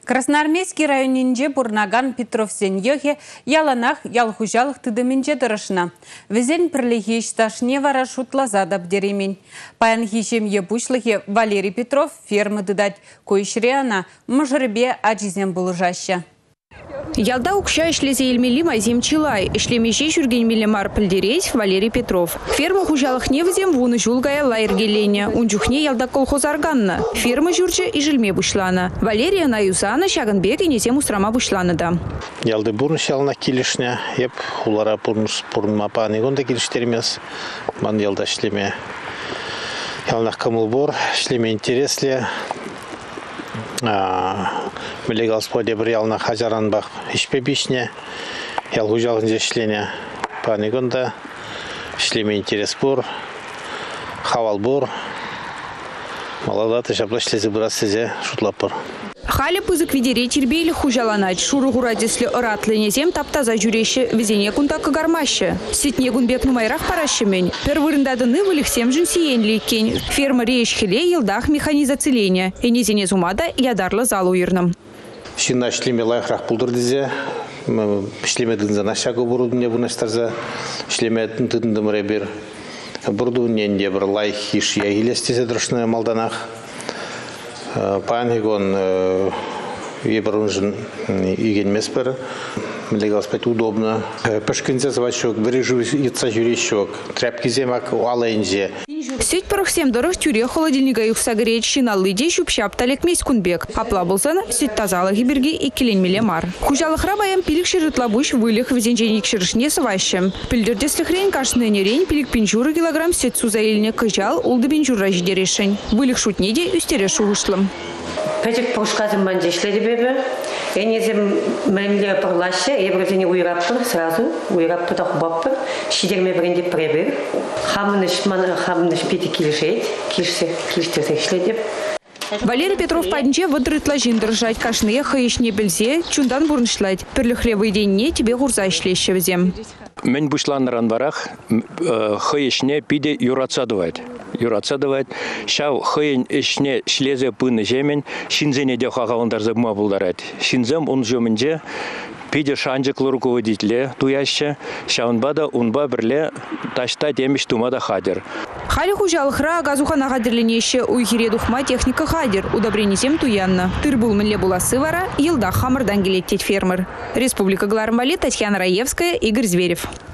Красноармейский районинже Бурнаган Петровсен йохе яланах ялхужалых тыдыминже дырышына. Везен пірліхеш ташне вара шутлазада бдеремень. Паян хишем ебушлыхе Валерий Петров фермы дыдать. Койшре ана мыжырбе ажизем булыжаща. Ялда укша ишлезе елмели майзем чилай. Ишлемеше жүрген милемар пілдерейс Валерий Петров. Ферма хужалых невзем вуны жулгая лайыргелене. Унчухне ялда колхоз арганна. Ферма жүрче и жилме бушлана. Валерия на юзана шагынбек и незем устрама бушлана да. Ялды бурны шалына келішне. Еп улара бурнма панигонда келіштермес. Ман ялда шлеме. Ялнах камыл бор. Шлеме интересле. Миле господи бір ялна хазаран бақ ішпе бишне, ялгу жалғын зешлене панигонда, шлеме интерес бұр, хавал бұр, маладаты жабла шлезі бұра сізе шутлап бұр. Халі пызык видере тербейлі хужаланач, шуры ғурадеслі ыратлынезем таптаза жүреші везене күнда кагармашы. Сетне күнбек нумайрақ парашымен. Пер вырындадыны вылықсем жын сиенлі кен. Ферма рейшхеле елдах механизацеления. Энезене зумада ядарлы зал уйырным. Шина шлеме лайқрақ бұлдыр дезе. Шлеме дынзана шагы бұрудыне бұнаштарза. Шлеме дындымыре бір. Бұрдуынен бір лайқ еш ягелестезе дұрышны малданақ. Панигон ебрунжен игенмес бір. Миле спать удобно. Пешкинзе звачок, бережу яца жюрещок. Тряпки земак алайнзе. Сеть парахсем дорог тюре холодильника их согреть шиналыде шупшап талек месь кунбек. Апла болсан сеть тазала гиберги и келен милемар. Хужалых рабаям пилик ширитлабуш вылих везенженик ширышне сващем. Пильдердеслих рейн кашны нерейн пилик пинчуры килограмм сеть сузаильне кыжал улды пинчура жидерешень. Вылих шутнеде үстере шугышлым. Петик пушказым бандешледи бебе. Энезем мемле парлаще, ебрезене уйраппыр сразу, уйраппыр да хубаппыр. Шидерме бренде пребер. Хамныш пети килишет, килиштерсек шледеп. Валерий Петров паднче выдрытла жиндыржать кашные хаишне бельзе, чундан бурнышлать. Перлихлевый денне тебе гурза шлещевзем. Мен бушланран барах хаишне пиде юрацадывает. Шау хайын ішне шлезе пыны жемен, шинзене де хағалындарзы мабылдарад. Шинзем он жөмінде пиде шанжықлы руководителе туяще, шаунбада унба бірле ташта демеш тумада хадер. Халі хужалықра газухана хадерленеше уйхире духма техника хадер, удобренесем туянна. Тырбул мінле буласы вара, елда хамырдан келеттет фермер. Республика Гларамбали, Татьяна Раевская, Игорь Зверев.